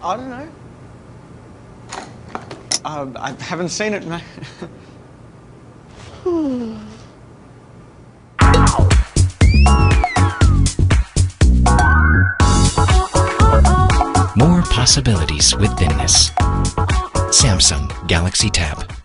I don't know. I haven't seen it, mate. More possibilities with thinness. Samsung Galaxy Tab.